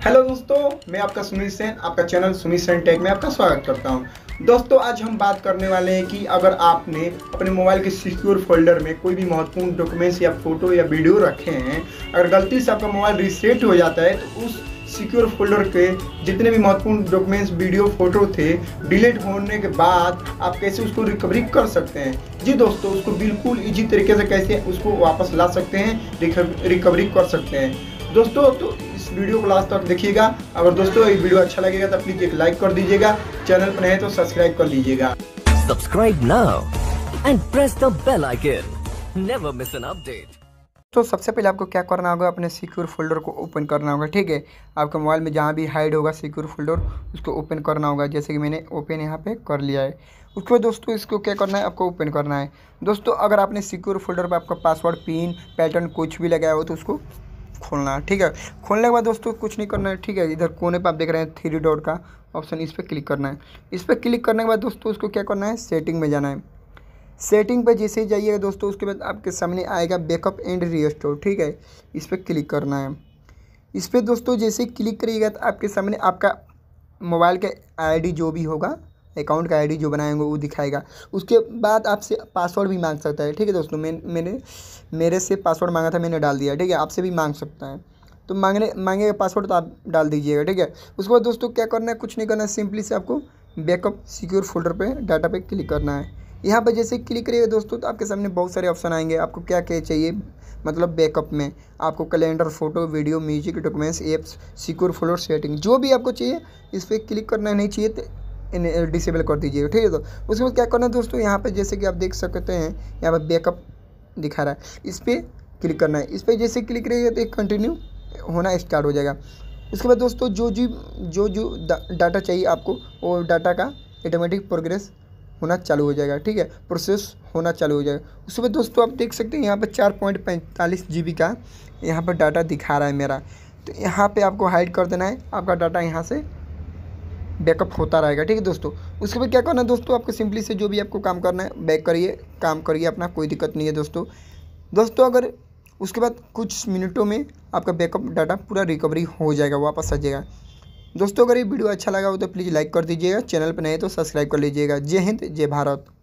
Hello दोस्तों, मैं आपका सुमित सेन, आपका चैनल सुमित सेन टेक में आपका स्वागत करता हूं। दोस्तों, आज हम बात करने वाले हैं कि अगर आपने अपने मोबाइल के सिक्योर फोल्डर में कोई भी महत्वपूर्ण डॉक्यूमेंट्स या फोटो या वीडियो रखे हैं, अगर गलती से आपका मोबाइल रीसेट हो जाता है तो उस सिक्योर फोल्डर के जितने भी महत्वपूर्ण डॉक्यूमेंट्स, वीडियो, फोटो थे, डिलीट होने के बाद आप कैसे उसको रिकवरी कर सकते हैं। जी दोस्तों, उसको बिल्कुल इजी तरीके से कैसे उसको वापस ला सकते हैं, रिकवरी कर सकते हैं। दोस्तों, तो इस वीडियो को लास्ट तक देखिएगा। अगर दोस्तों ये वीडियो अच्छा लगेगा तो प्लीज एक लाइक कर दीजिएगा, चैनल पर नए हैं तो सब्सक्राइब कर लीजिएगा। Subscribe now and press the bell icon. Never miss an update. तो सबसे पहले आपको क्या करना होगा, अपने सिक्योर फोल्डर को ओपन करना होगा। ठीक है, आपके मोबाइल में जहाँ भी हाइड होगा सिक्योर फोल्डर उसको ओपन करना होगा। जैसे कि मैंने ओपन यहाँ पे कर लिया है। उसके बाद दोस्तों इसको क्या करना है, आपको ओपन करना है। दोस्तों, अगर आपने सिक्योर फोल्डर पर आपका पासवर्ड, पिन, पैटर्न कुछ भी लगाया हो तो उसको खोलना है। ठीक है, खोलने के बाद दोस्तों कुछ नहीं करना है। ठीक है, इधर कोने पर आप देख रहे हैं 3 डॉट का ऑप्शन, इस पर क्लिक करना है। इस पर क्लिक करने के बाद दोस्तों उसको क्या करना है, सेटिंग में जाना है। सेटिंग पे जैसे ही जाइएगा दोस्तों, उसके बाद आपके सामने आएगा बैकअप एंड रीस्टोर। ठीक है, इस पर क्लिक करना है। इस पर दोस्तों जैसे ही क्लिक करिएगा तो आपके सामने आपका मोबाइल का आईडी जो भी होगा, अकाउंट का आईडी जो बनाएंगे वो दिखाएगा। उसके बाद आपसे पासवर्ड भी मांग सकता है। ठीक है दोस्तों, मेरे से पासवर्ड मांगा था, मैंने डाल दिया। ठीक है, आपसे भी मांग सकता है, तो मांगेगा पासवर्ड तो आप डाल दीजिएगा। ठीक है, उसके बाद दोस्तों क्या करना है, कुछ नहीं करना है, सिंपली से आपको बैकअप सिक्योर फोल्डर पे डाटा पे क्लिक करना है। यहाँ पर जैसे क्लिक करिएगा दोस्तों तो आपके सामने बहुत सारे ऑप्शन आएंगे। आपको क्या क्या चाहिए, मतलब बैकअप में आपको calendar, photo, video, music, documents, apps, secure folder, setting, जो भी आपको चाहिए इस पर क्लिक करना। नहीं चाहिए तो इन्हें डिसेबल कर दीजिएगा। ठीक है, तो उसके बाद क्या करना है दोस्तों, यहाँ पर जैसे कि आप देख सकते हैं यहाँ पर बैकअप दिखा रहा है, इस पर क्लिक करना है। इस पर जैसे क्लिक करिएगा तो एक कंटिन्यू होना स्टार्ट हो जाएगा। उसके बाद दोस्तों जो डाटा चाहिए आपको, वो डाटा का ऑटोमेटिक प्रोग्रेस होना चालू हो जाएगा। ठीक है, प्रोसेस होना चालू हो जाएगा। उसके बाद दोस्तों आप देख सकते हैं यहाँ पर 4.45 GB का यहाँ पर डाटा दिखा रहा है मेरा। तो यहाँ पे आपको हाइड कर देना है, आपका डाटा यहाँ से बैकअप होता रहेगा। ठीक है दोस्तों, उसके बाद क्या करना है दोस्तों, आपको सिंपली से जो भी आपको काम करना है बैक करिए, काम करिए अपना, कोई दिक्कत नहीं है दोस्तों। अगर उसके बाद कुछ मिनटों में आपका बैकअप डाटा पूरा रिकवरी हो जाएगा, वापस आ जाएगा। दोस्तों, अगर ये वीडियो अच्छा लगा हो तो प्लीज़ लाइक कर दीजिएगा, चैनल पर नए तो सब्सक्राइब कर लीजिएगा। जय हिंद, जय भारत।